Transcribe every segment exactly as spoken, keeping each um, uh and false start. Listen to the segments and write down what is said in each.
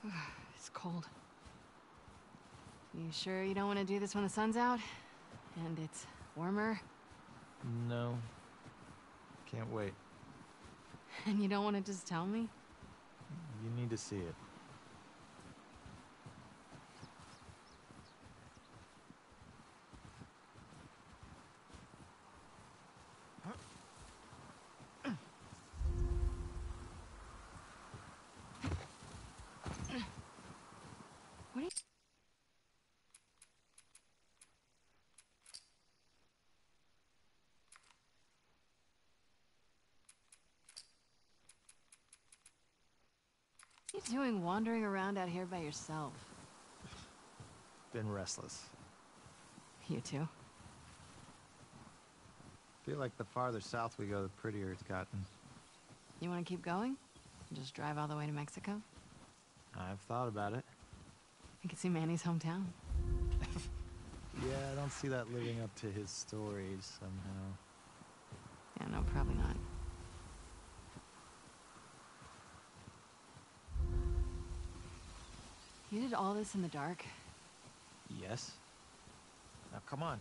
It's cold. You sure you don't want to do this when the sun's out? And it's warmer? No. Can't wait. And you don't want to just tell me? You need to see it. What are you... What are you doing wandering around out here by yourself? Been restless. You too? Feel like the farther south we go, the prettier it's gotten. You want to keep going? Just drive all the way to Mexico? I've thought about it. I could see Manny's hometown. Yeah, I don't see that living up to his stories somehow. Yeah, no, probably not. You did all this in the dark? Yes. Now come on.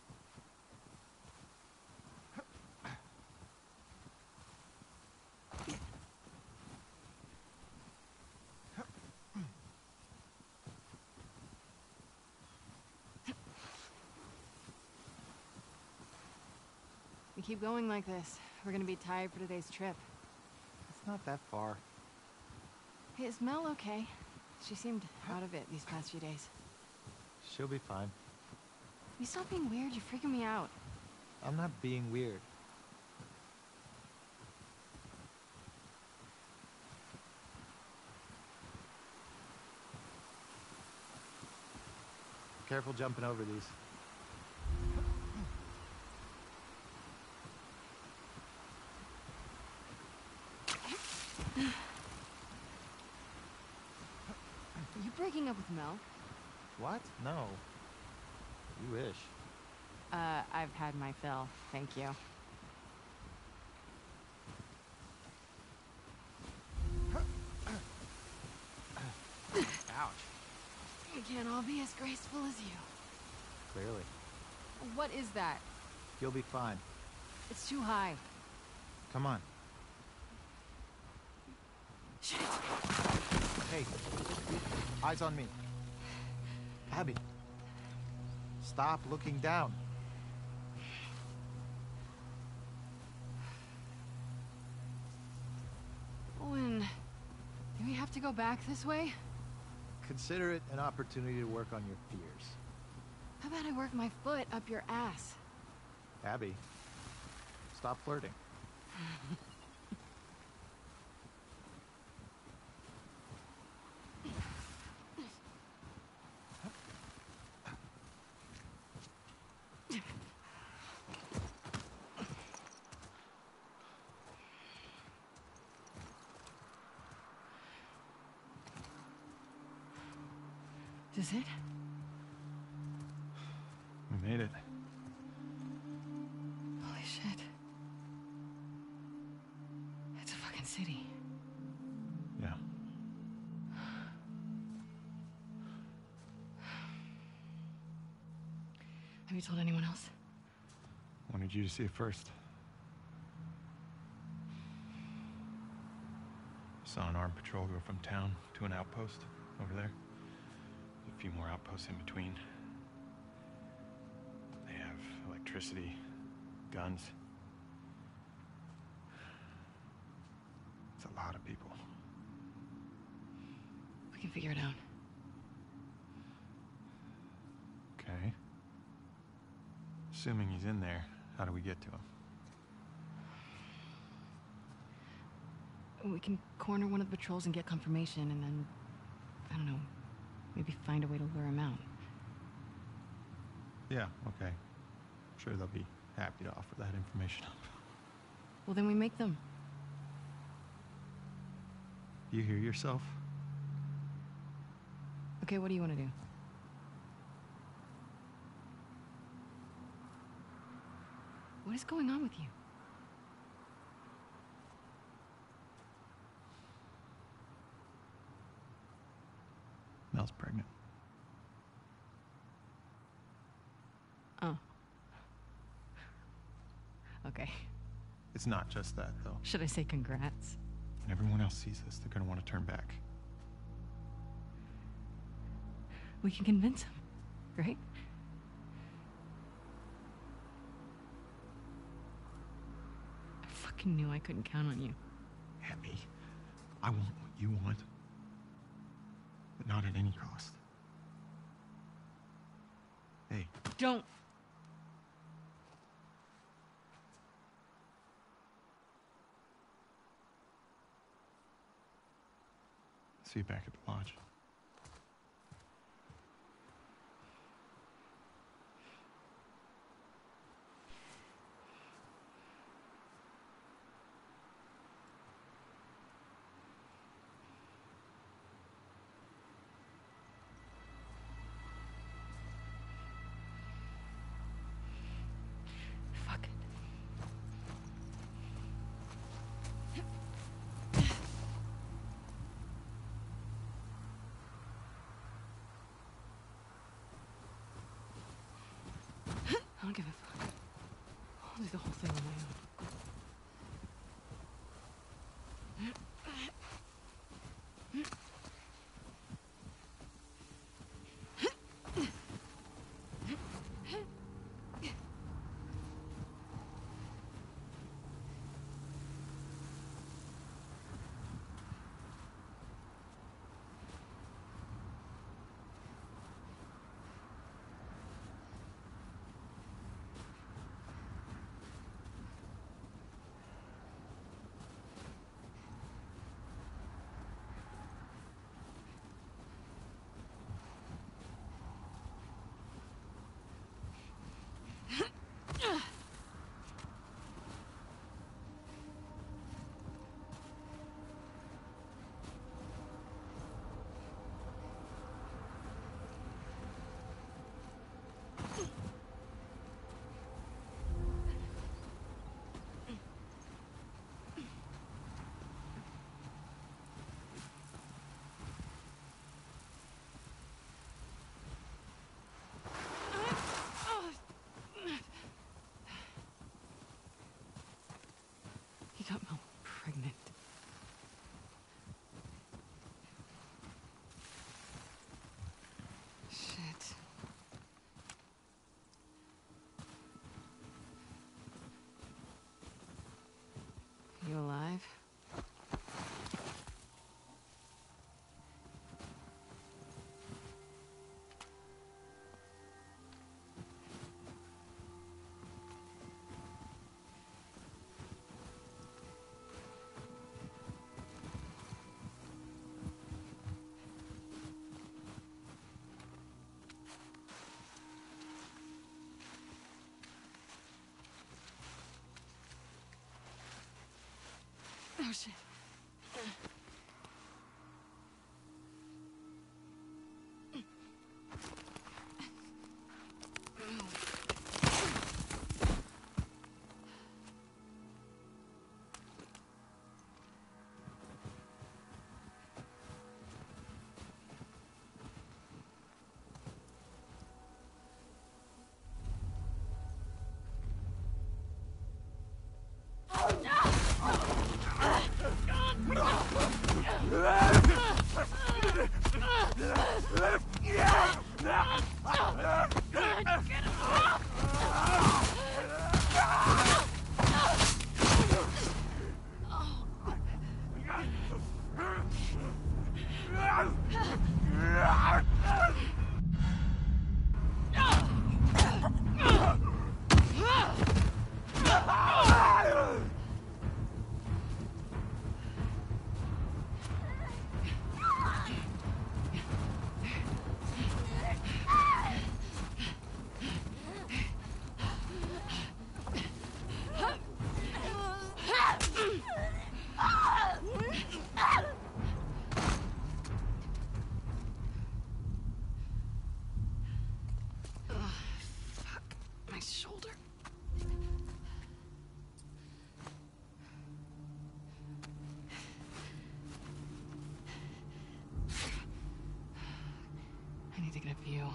We keep going like this, we're gonna be tired for today's trip. It's not that far. Hey, is Mel okay? She seemed out of it these past few days. She'll be fine. You stop being weird, you're freaking me out. I'm not being weird. Careful jumping over these. Are you breaking up with Mel? What? No. You wish. Uh, I've had my fill, thank you. Ouch. We can't all be as graceful as you. Clearly. What is that? You'll be fine. It's too high. Come on. Shit. Hey. Eyes on me. Abby. Stop looking down. Owen, do we have to go back this way? Consider it an opportunity to work on your fears. How about I work my foot up your ass? Abby, stop flirting. Is it? We made it. Holy shit. It's a fucking city. Yeah. Have you told anyone else? Wanted you to see it first. Saw an armed patrol go from town to an outpost over there. A few more outposts in between. They have electricity, guns. It's a lot of people. We can figure it out. Okay. Assuming he's in there, how do we get to him? We can corner one of the patrols and get confirmation, and then, I don't know, maybe find a way to lure him out. Yeah, okay. I'm sure they'll be happy to offer that information up. Well, then we make them. You hear yourself? Okay, what do you want to do? What is going on with you? Mel's pregnant. Oh. Okay. It's not just that, though. Should I say congrats? When everyone else sees this, they're gonna want to turn back. We can convince him, right? I fucking knew I couldn't count on you. Abby, I want what you want, but not at any cost. Hey. Don't. See you back at the lodge. Fuck it. I don't give a fuck. I'll do the whole thing on my own. He got Mel pregnant. Shit. You alive? Oh shit. taking a few.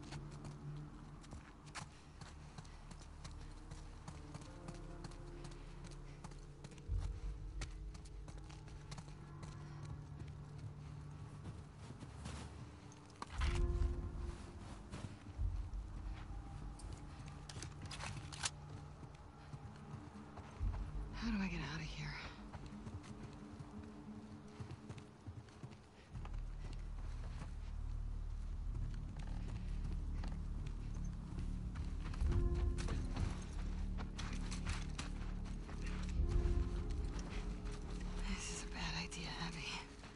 How do I get out of here? This is a bad idea, Abby.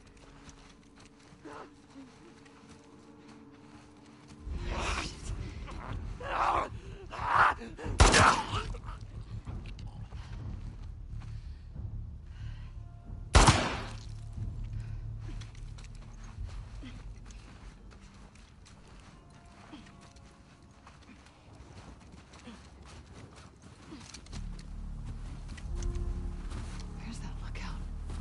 Where's that lookout?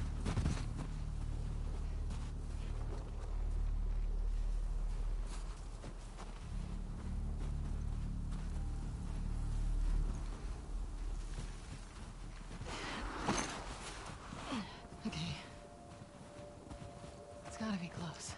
Okay. It's gotta be close.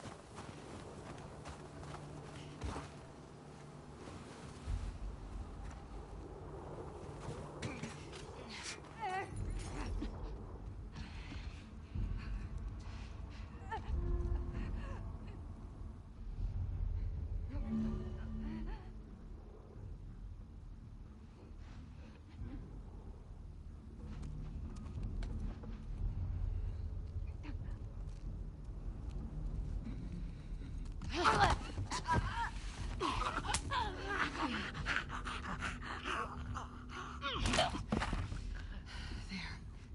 There.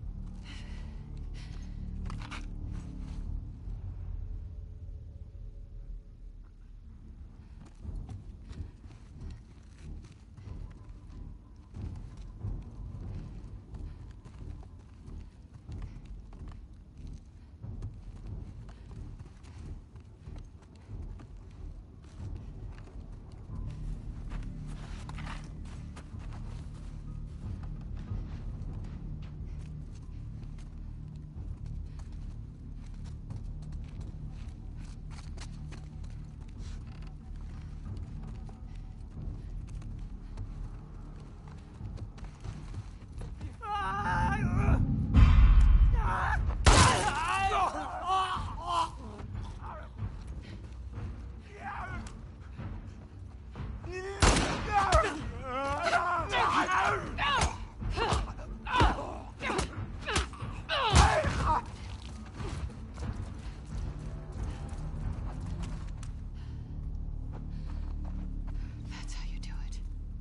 That's how you do it.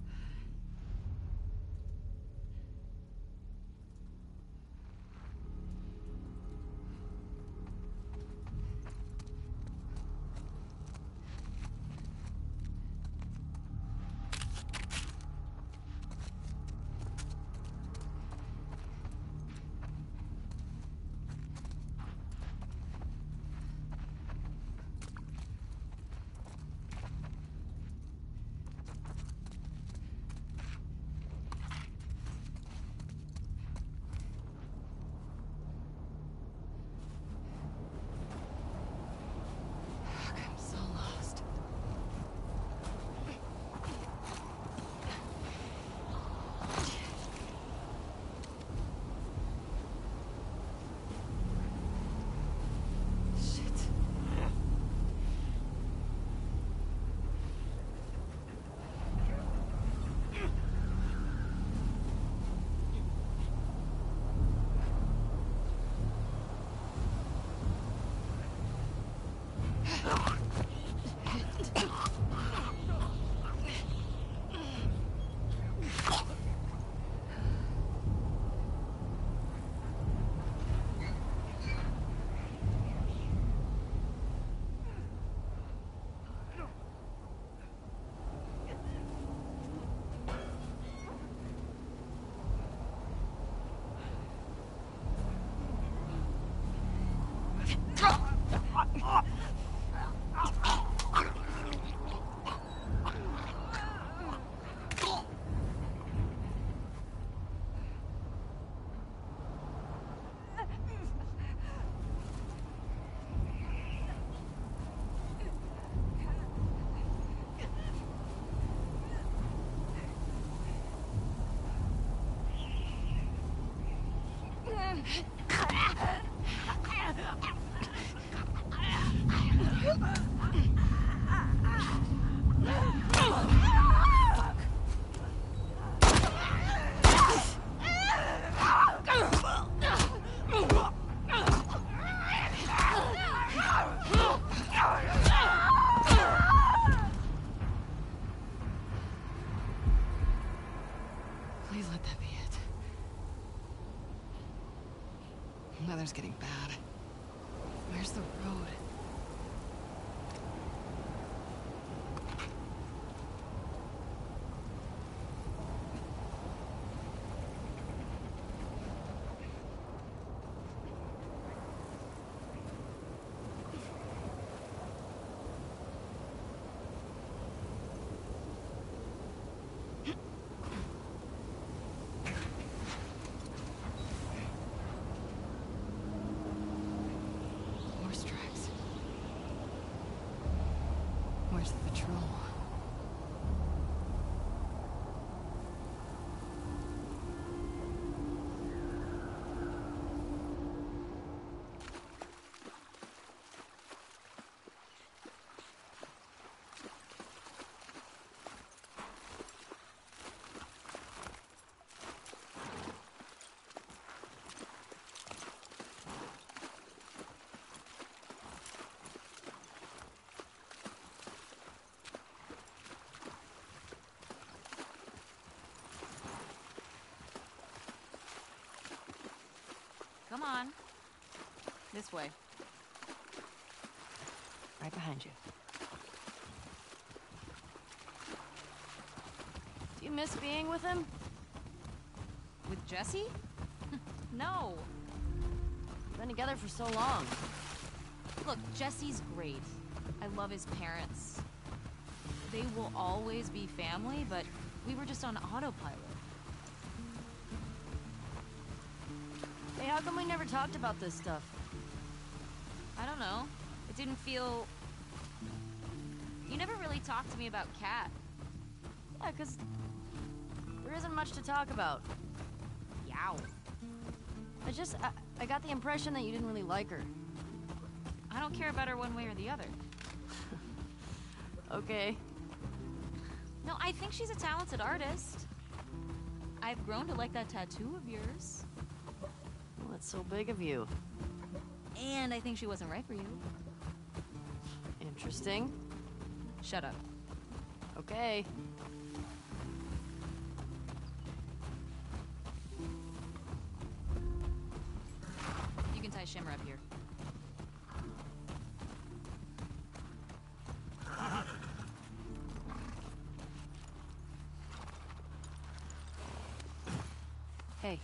I'm so lost. Shit. Please let that be it. Weather's getting bad. Where's the road? Horse tracks. Where's the patrol? Come on. This way. Right behind you. Do you miss being with him? With Jesse? No. We've been together for so long. Look, Jesse's great. I love his parents. They will always be family, but we were just on autopilot. Hey, how come we never talked about this stuff? I don't know. It didn't feel... You never really talked to me about Kat. Yeah, because there isn't much to talk about. Yow. I just, I, I got the impression that you didn't really like her. I don't care about her one way or the other. Okay. No, I think she's a talented artist. I've grown to like that tattoo of yours. Well, that's so big of you. And I think she wasn't right for you. Interesting. Shut up. Okay. You can tie Shimmer up here. Hey,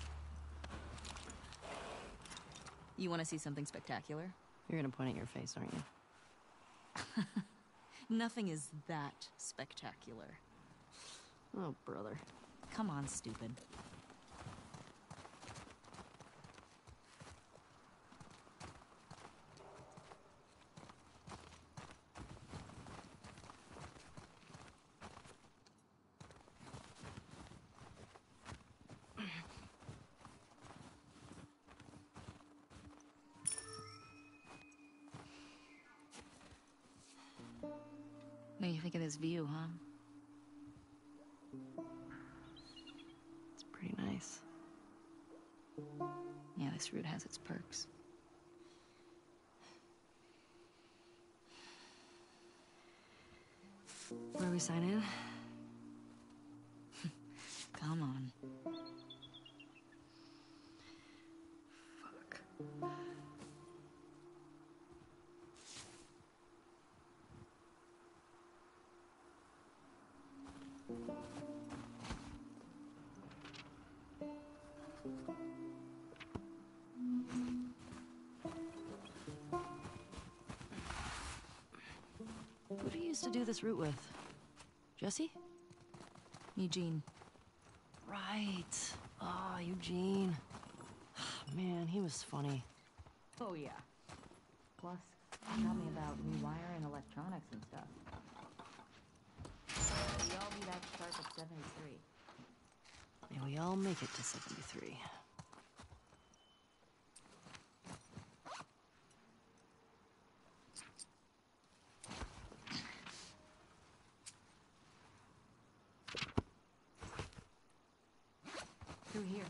You want to see something spectacular? you're gonna point at your face, aren't you? Nothing is that spectacular. Oh, brother. Come on, stupid. What do you think of this view, huh? It's pretty nice. Yeah, this route has its perks. Where do we sign in? Come on. Fuck. Who do you used to do this route with? Jesse? Eugene. Right. Oh, Eugene. Man, he was funny. Oh, yeah. Plus, he taught me about rewiring electronics and stuff. We all be that sharp at seventy-three. May we all make it to seventy-three. through here.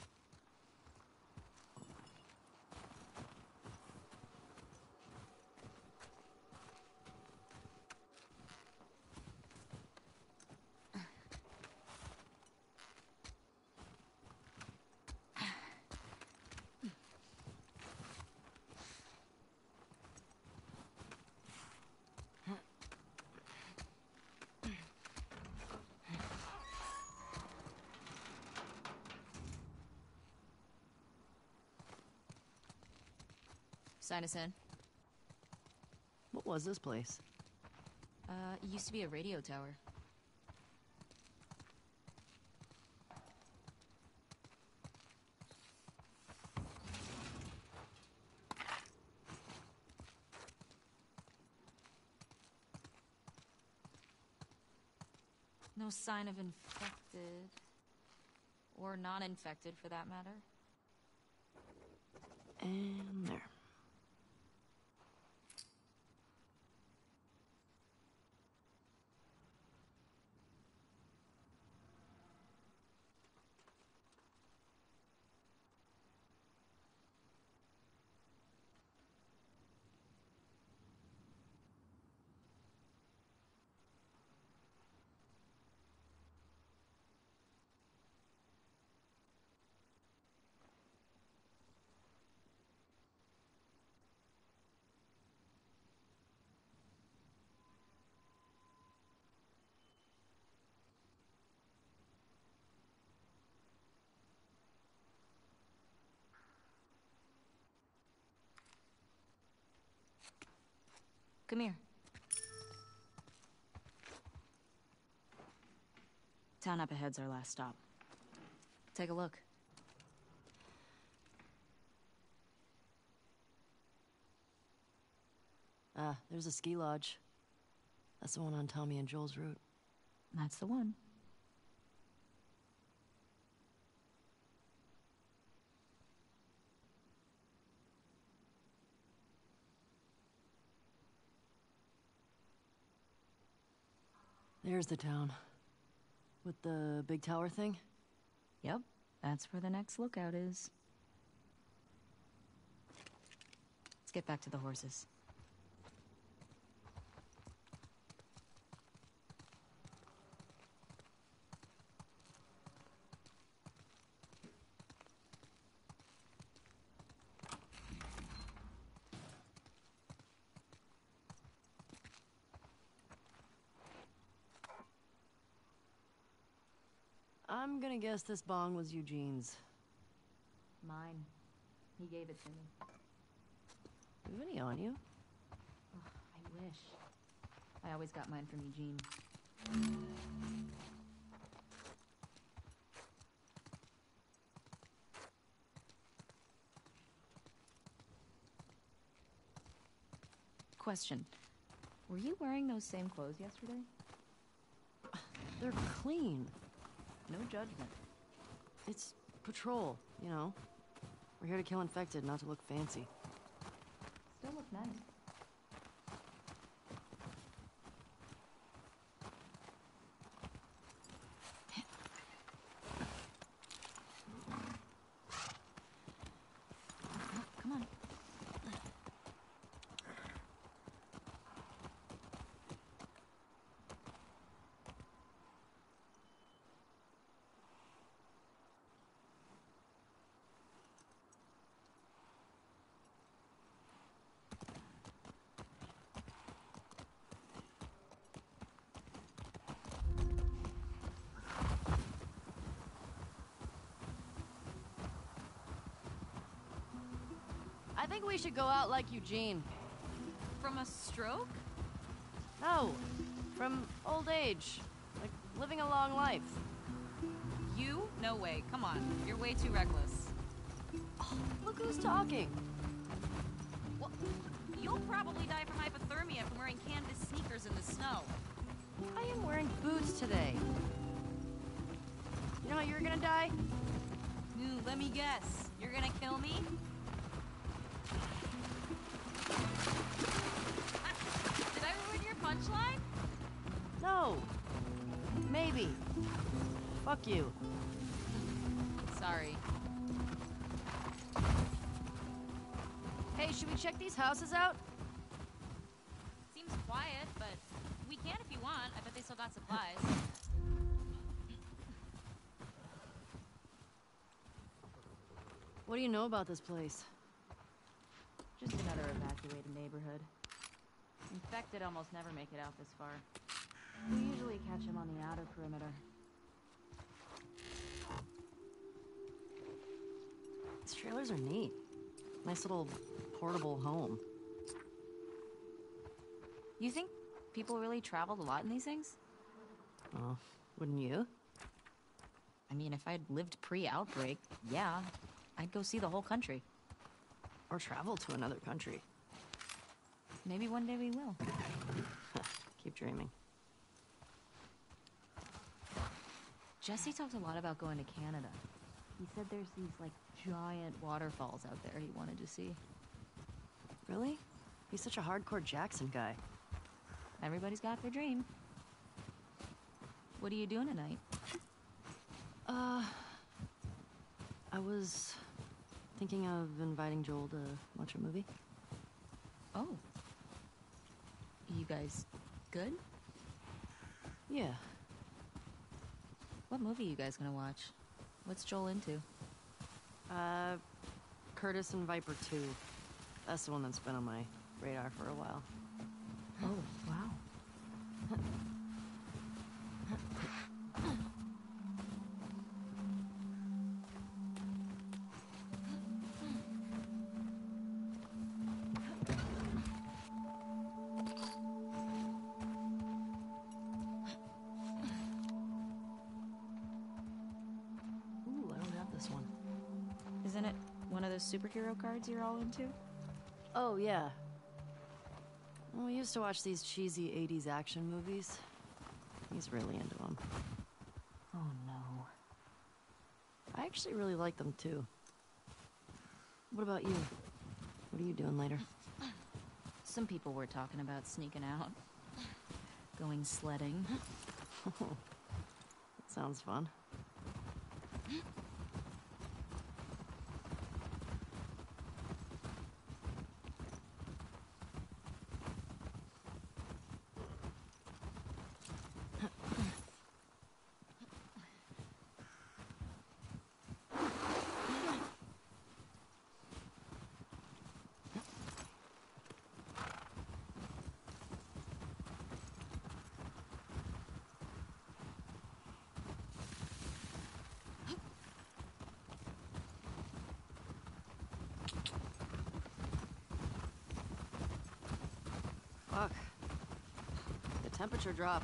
Sign us in. What was this place? Uh, it used to be a radio tower. No sign of infected. Or non-infected, for that matter. And there. Come here. Town up ahead's our last stop. Take a look. Ah, there's a ski lodge. That's the one on Tommy and Joel's route. That's the one. There's the town. With the big tower thing? Yep, that's where the next lookout is. Let's get back to the horses. I'm gonna guess this bong was Eugene's. Mine. He gave it to me. Do you have any on you? Oh, I wish. I always got mine from Eugene. Question. Were you wearing those same clothes yesterday? They're clean. No judgment. It's patrol, you know. We're here to kill infected, not to look fancy. Still look nice. Come on. I think we should go out like Eugene. From a stroke? No, from old age. Like, living a long life. You? No way. Come on. You're way too reckless. Oh, look who's talking. Well, you'll probably die from hypothermia from wearing canvas sneakers in the snow. I am wearing boots today. You know how you're gonna die? Ooh, let me guess. You're gonna kill me? Did I ruin your punchline? No. Maybe. Fuck you. Sorry. Sorry. Hey, should we check these houses out? Seems quiet, but we can if you want. I bet they still got supplies. What do you know about this place? Just another evacuated neighborhood. Infected almost never make it out this far. We usually catch them on the outer perimeter. These trailers are neat. Nice little portable home. You think people really traveled a lot in these things? Oh, wouldn't you? I mean, if I'd lived pre-outbreak, yeah. I'd go see the whole country. Or travel to another country. Maybe one day we will. Keep dreaming. Jesse talked a lot about going to Canada. He said there's these, like, giant waterfalls out there he wanted to see. Really? He's such a hardcore Jackson guy. Everybody's got their dream. What are you doing tonight? Uh... I was thinking of inviting Joel to watch a movie. Oh. You guys good? Yeah. What movie are you guys gonna watch? What's Joel into? Uh, Curtis and Viper two. That's the one that's been on my radar for a while. Oh, wow. Ooh, I don't have this one. Isn't it one of those superhero cards you're all into? Oh, yeah. Well, we used to watch these cheesy eighties action movies. He's really into them. Oh, no. I actually really like them, too. What about you? What are you doing later? Some people were talking about sneaking out. Going sledding. That sounds fun. Fuck. The temperature dropped.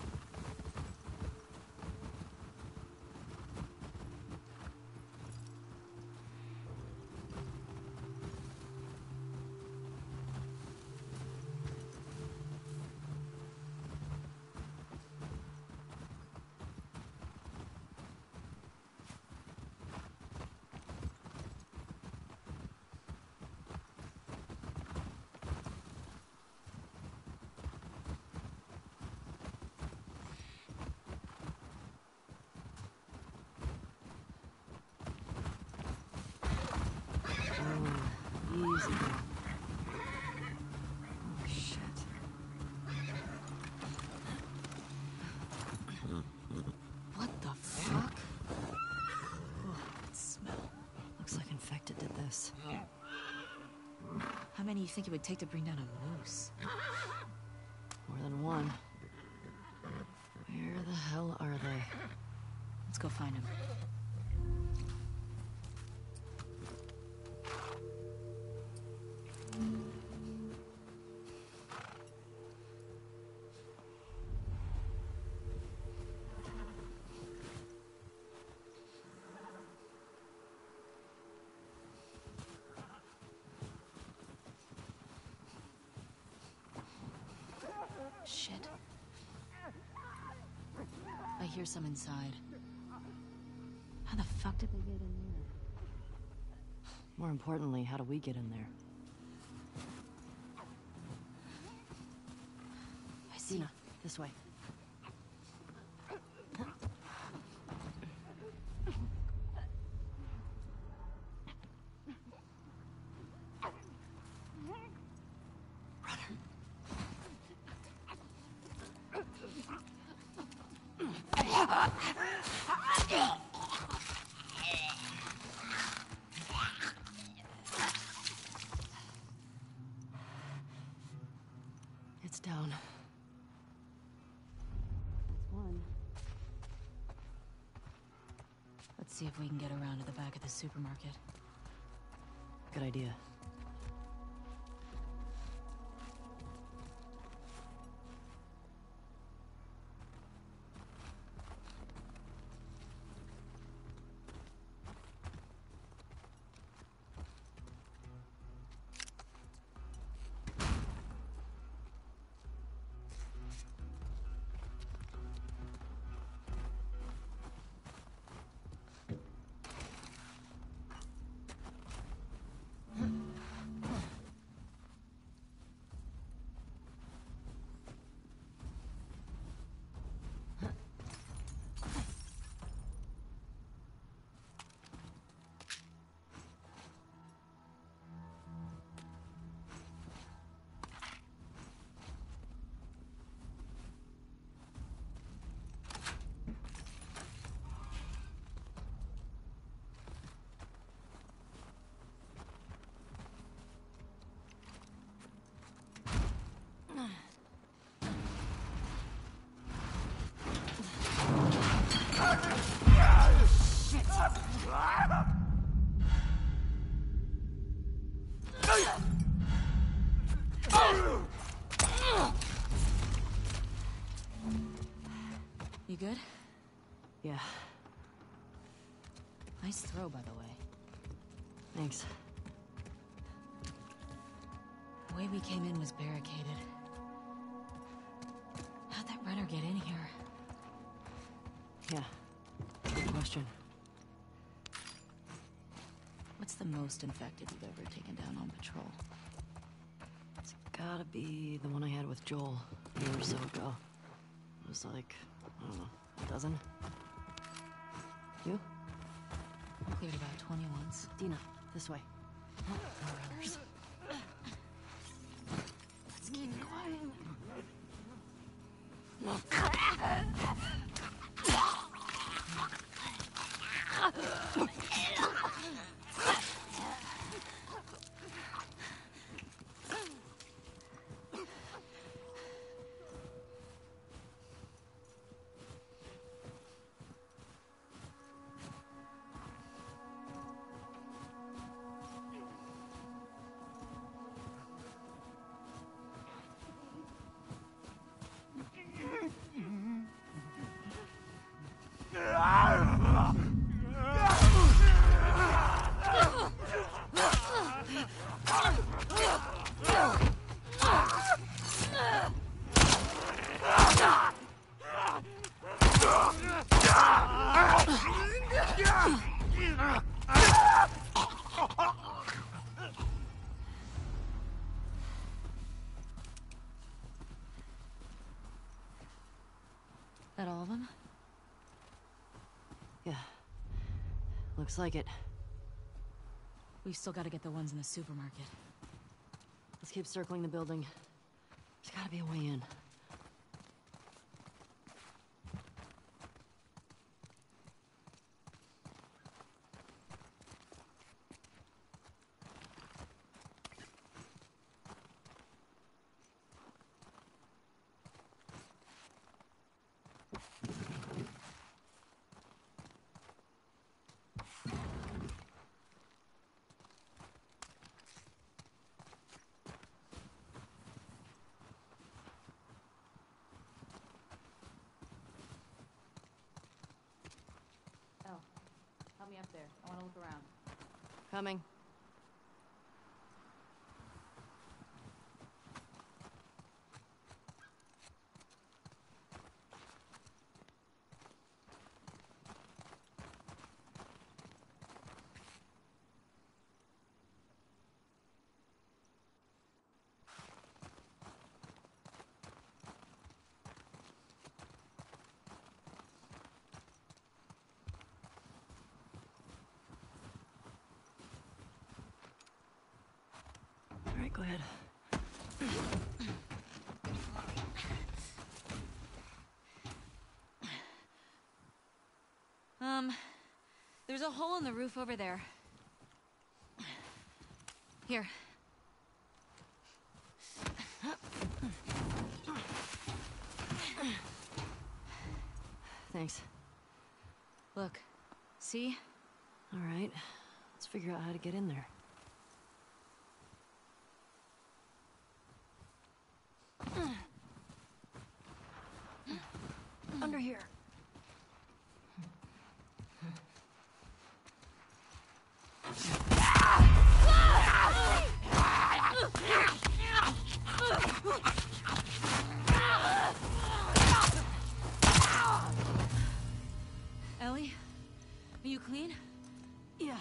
Easy. Oh, shit. What the fuck? Oh, that smell. Looks like infected did this. How many do you think it would take to bring down a moose? More than one. Where the hell are they? Let's go find him. Shit. I hear some inside. How the fuck did they get in there? More importantly, how do we get in there? I see. Dina, this way. It's down. That's one. Let's see if we can get around to the back of the supermarket. Good idea. You good? Yeah, Nice throw, by the way. thanks. The way we came in was barricaded. How'd that runner get in here? Yeah, good question. What's the most infected you've ever taken down on patrol? It's gotta be the one I had with Joel a year or so ago. It was like, I don't know, a dozen? You? I cleared about twenty once. Dina, this way. No runners. Let's keep it quiet. That all of them? Yeah, looks like it. We've still got to get the ones in the supermarket. Let's keep circling the building. There's gotta be a way in. Elle, help me up there. I want to look around. Coming. All right, go ahead. Um, there's a hole in the roof over there. Here. thanks. Look, see? All right, let's figure out how to get in there. Under here. Ellie? Are you clean? Yeah.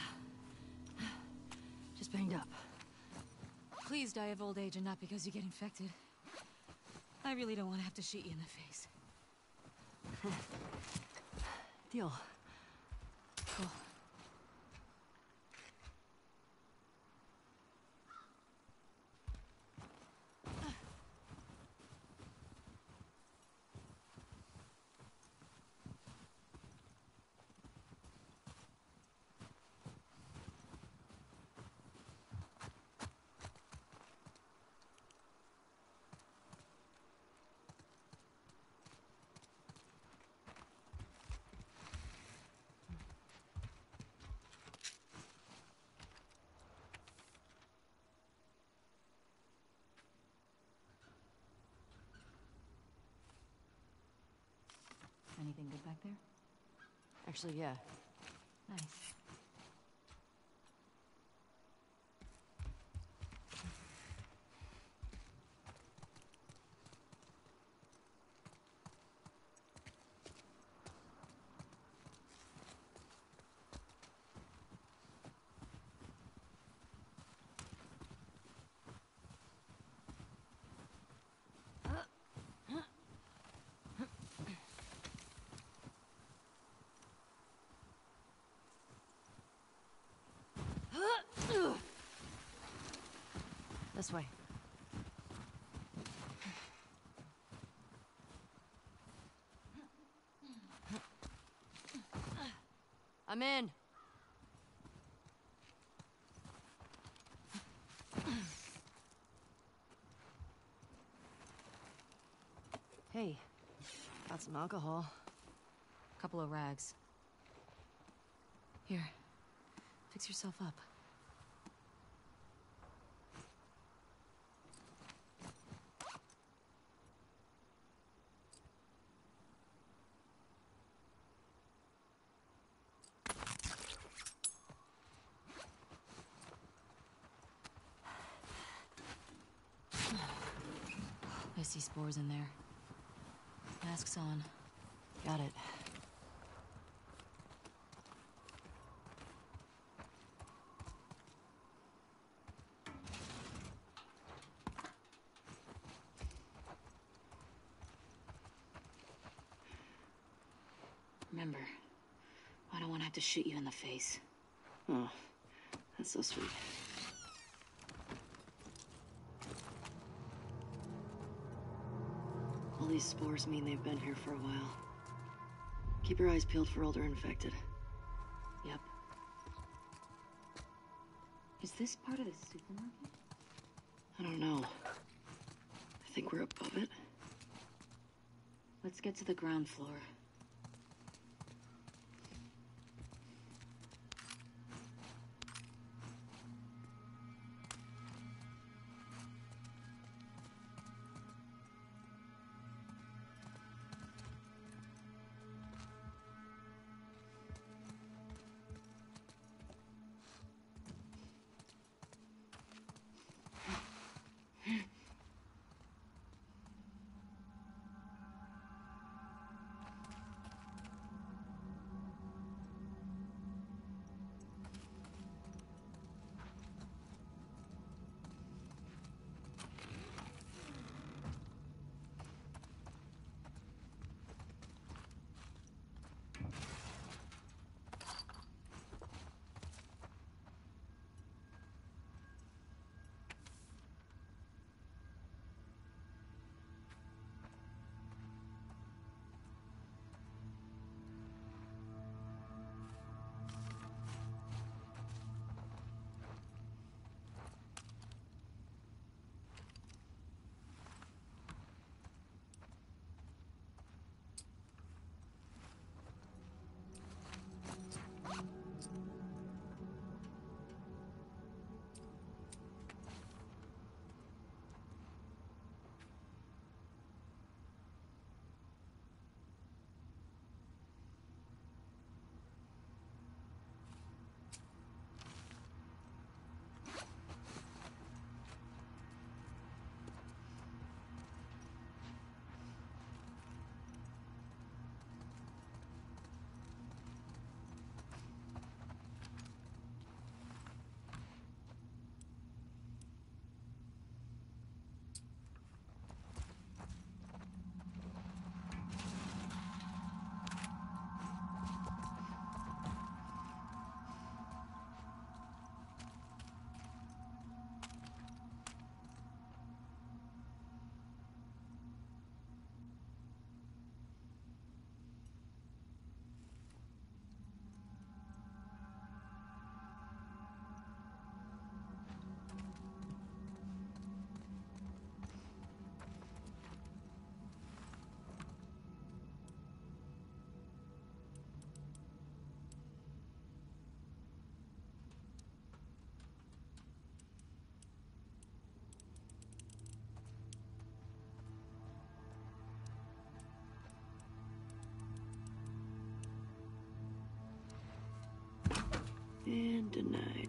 Just banged up. Please die of old age and not because you get infected. I really don't want to have to shoot you in the face. Deal. Cool. Anything good back there? Actually, yeah. Nice. This way. I'm in. Hey, got some alcohol. Couple of rags. Here, fix yourself up. I see spores in there. Masks on. Got it. Remember, I don't want to have to shoot you in the face. Oh, that's so sweet. All these spores mean they've been here for a while. Keep your eyes peeled for older infected. Yep. Is this part of the supermarket? I don't know. I think we're above it. Let's get to the ground floor. And denied.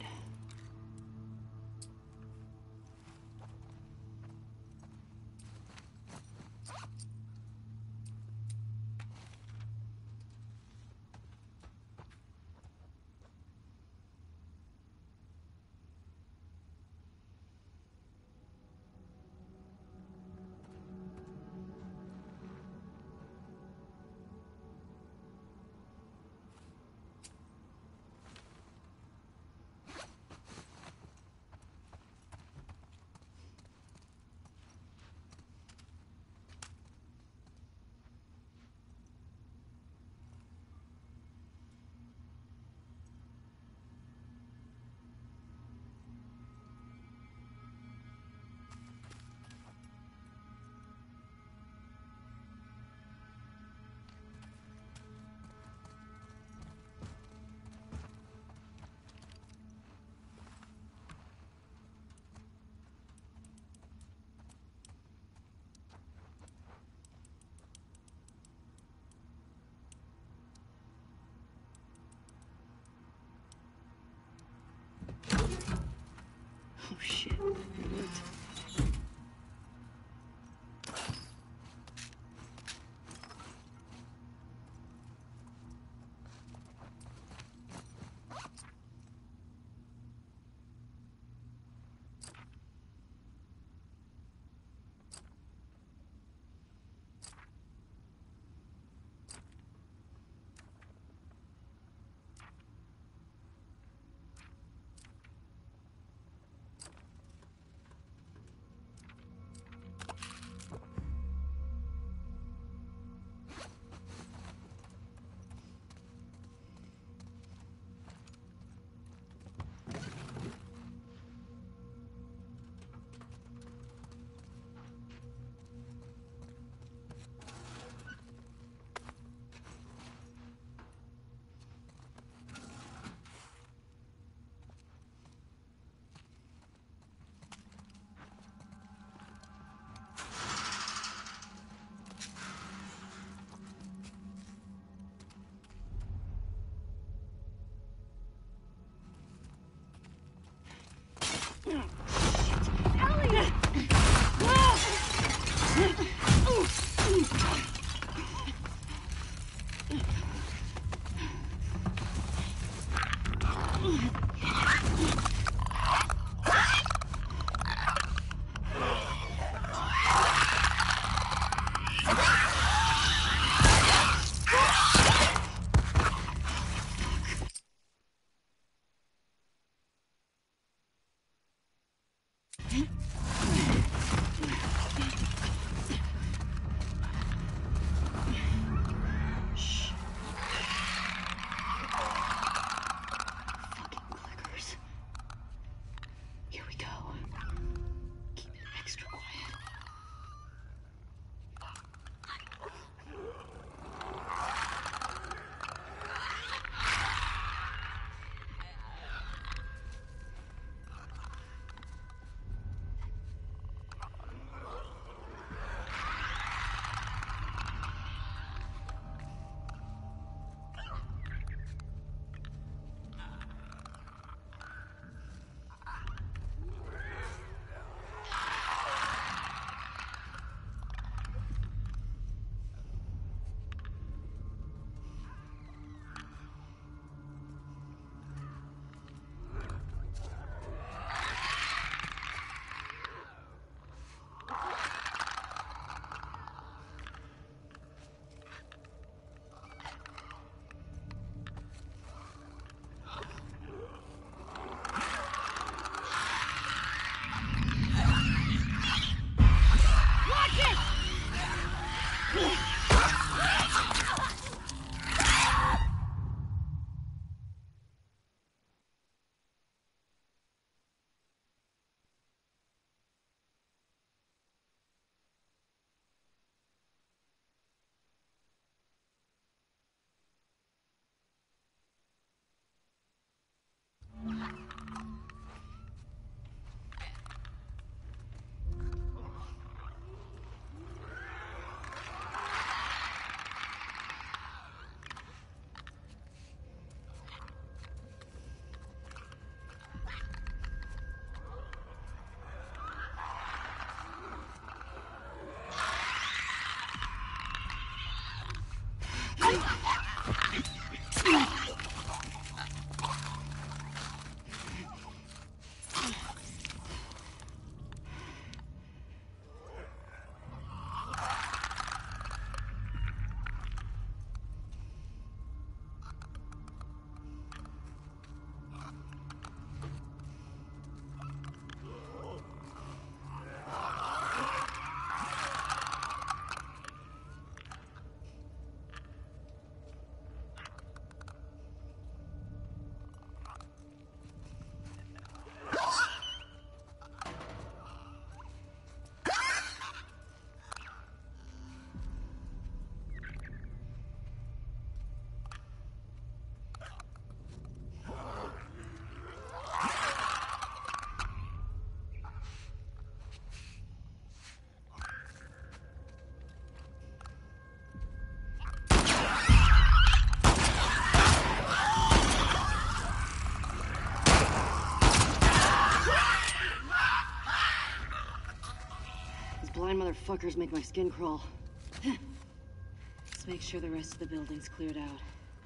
Blind motherfuckers make my skin crawl. Let's make sure the rest of the building's cleared out.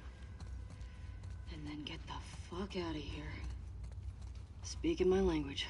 And then get the fuck out of here. Speaking my language.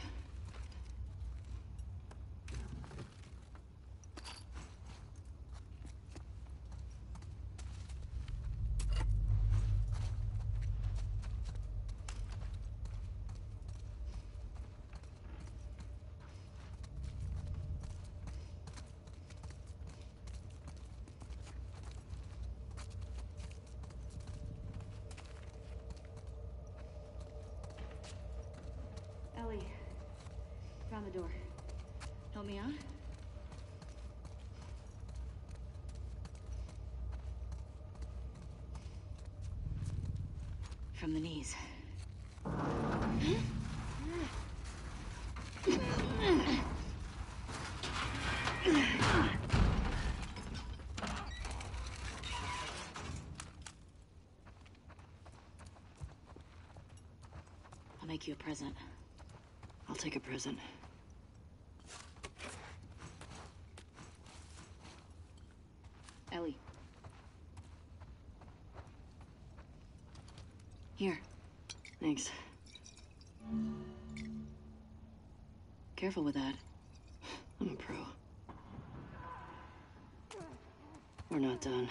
Ellie, found the door. Help me out? From the knees. I'll make you a present. I'll take a present. Ellie. Here. Thanks. Careful with that. I'm a pro. We're not done.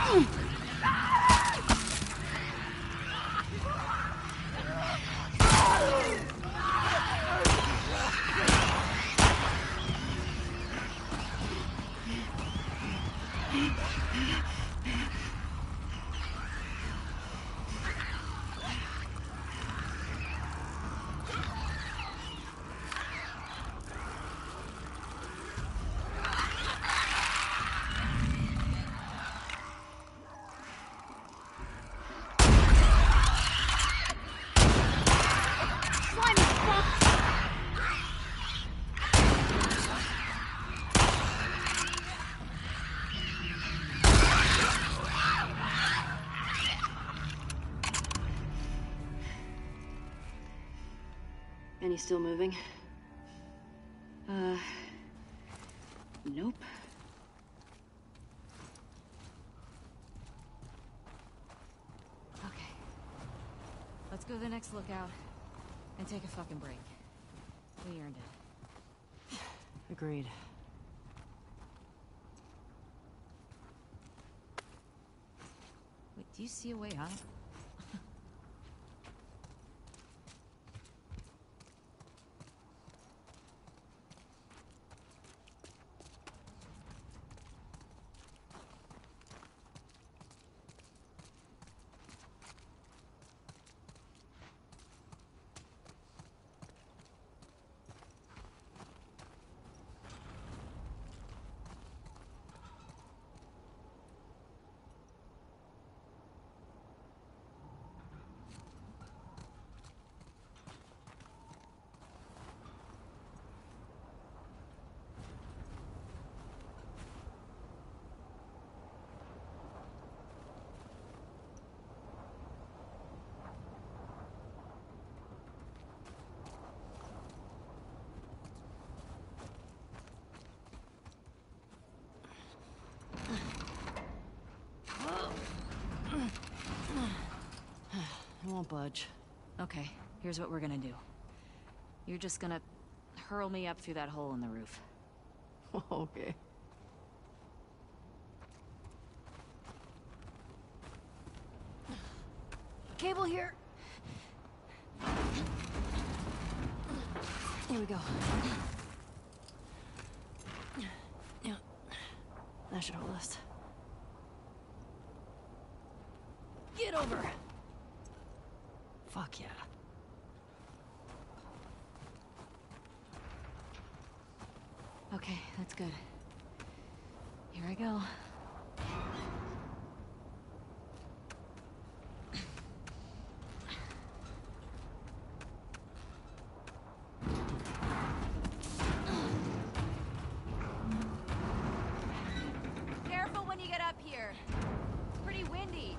And he's still moving? Uh... Nope. Okay. Let's go to the next lookout and take a fucking break. We earned it. Agreed. Wait, do you see a way out? I won't budge. Okay, here's what we're gonna do. You're just gonna hurl me up through that hole in the roof. Okay. Cable here. Here we go. Yeah. That should hold us. Get over! Fuck yeah. Okay, that's good. Here I go. Careful when you get up here. It's pretty windy.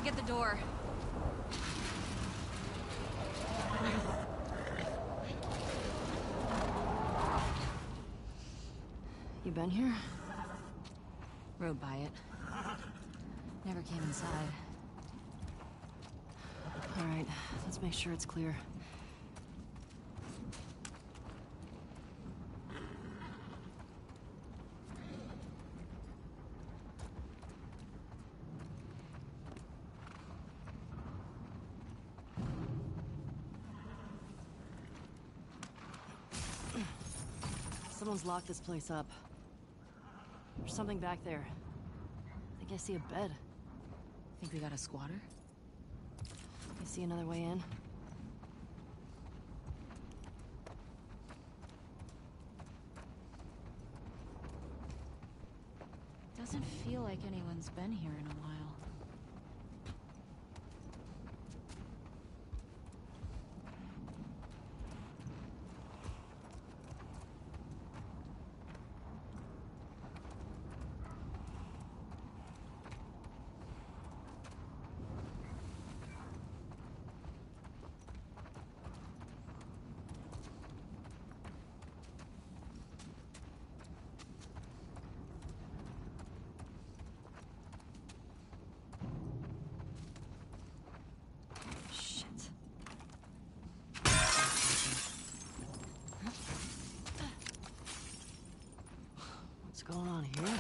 at the door. You been here? Rode by it. Never came inside. All right, let's make sure it's clear. Someone's locked this place up. There's something back there. I think I see a bed. Think we got a squatter? I see another way in. Doesn't feel like anyone's been here in a while. Shit. What's going on here?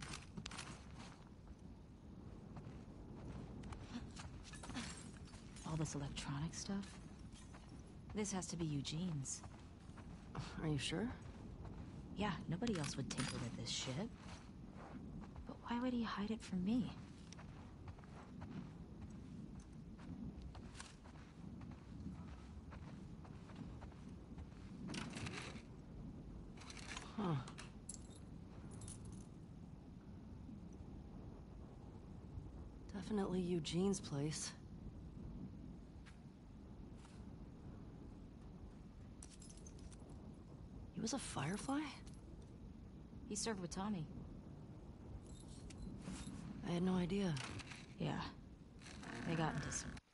All this electronic stuff? This has to be Eugene's. Are you sure? Yeah, nobody else would tinker with this shit. But why would he hide it from me? Huh. Definitely Eugene's place. He was a Firefly? He served with Tommy. I had no idea. Yeah. They got into some